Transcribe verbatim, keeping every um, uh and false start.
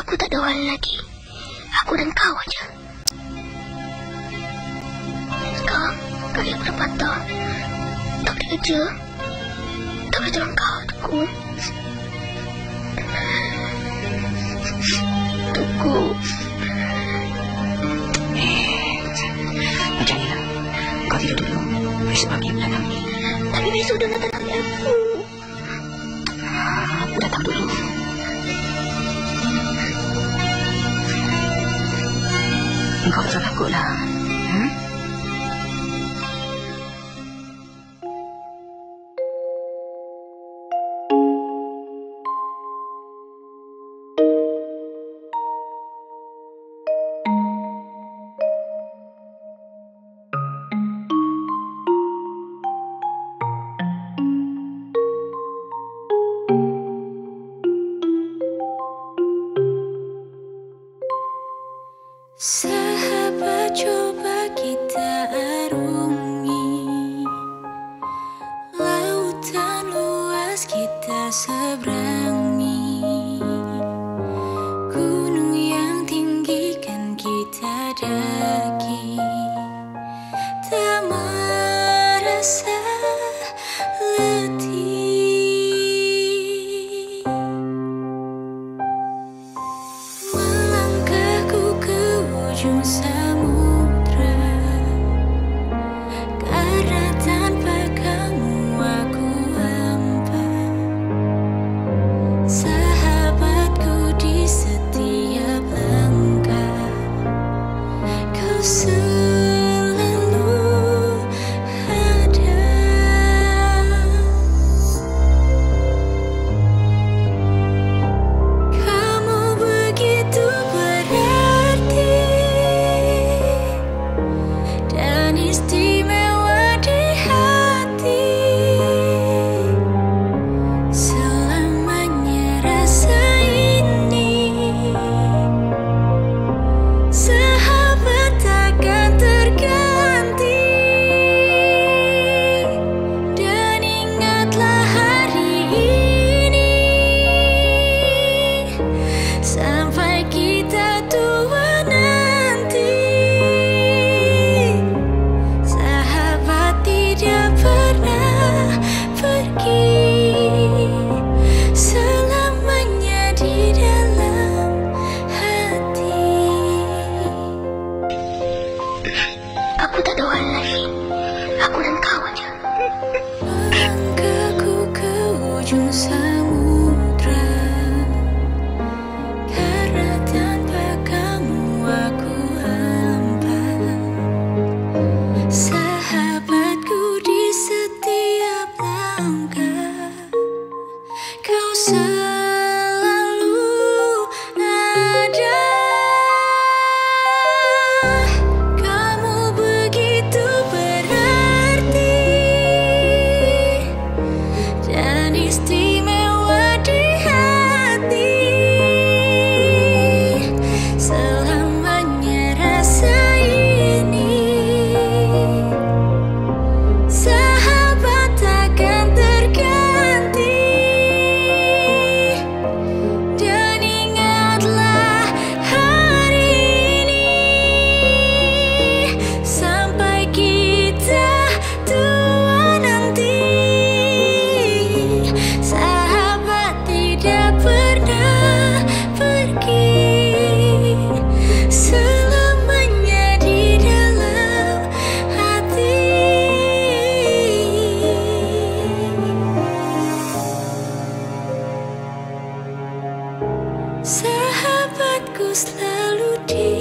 Aku tak ada orang lagi. Aku dan kau aja. Sekarang kaki aku dah patah. Tak boleh kerja. Tak boleh tolong kau, Tuku. Tuku. Eh, macam ni lah. Kau tidur dulu. Besok pagi nak ambil. Tapi besok dah nak ambil aku. Aku datang dulu. Engkau tak takut lah. Hmm? Sahabat, coba kita arungi lautan luas, kita seberangi gunung yang tinggi kan kita daki, tak merasa letih. Melangkahku ke ujung samudra, karena tanpa kamu aku hampa. Sahabatku di setiap langkah, kau selalu ada. Kamu begitu berarti dan istimewa di hati. Selamanya rasa ini, sahabat takkan terganti. Dan ingatlah hari ini, sampai kita tua nanti. Sahabat tidak pernah pergi, selamanya di dalam hati. Aku tak ada orang lagi. Aku dan kau aja. Melangkahku ke ujung samudra, karena tanpa kamu aku hampa. Sahabatku di setiap langkah, kau selalu ada. Kamu begitu berarti dan istimewa di hati. Selamanya rasa ini, sahabat takkan terganti. Dan ingatlah hari ini, sampai kita tua nanti. Sahabat tidak pernah pergi, selamanya di dalam hati. Sahabatku selalu di